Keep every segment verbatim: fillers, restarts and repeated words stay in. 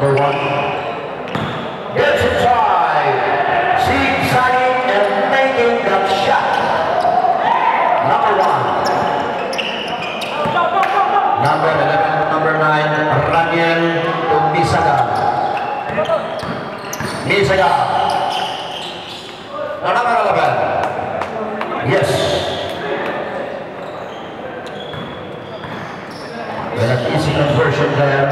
number one. Gets inside. Zigzagging and making that shot. Number one. Number eleven, number nine, Raniel to Misaga. Misaga. No, number eleven. Yes. With an easy conversion there.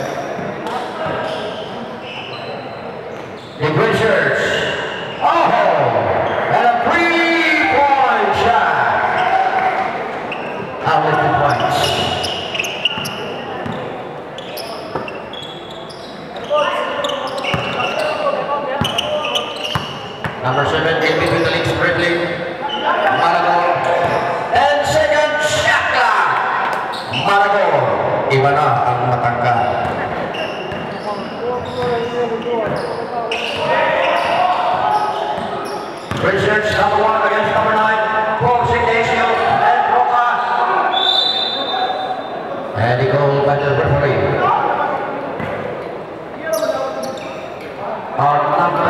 The Wizards. Oh! And a three-point shot. Out with the points. Number seven, in between the legs, Bradley. Maragor. And second, Shaka. Maragor. Iba na ang matangka. Richards, number one against number nine. Crossing Ignacio and Roca. And he goes by the referee. Our number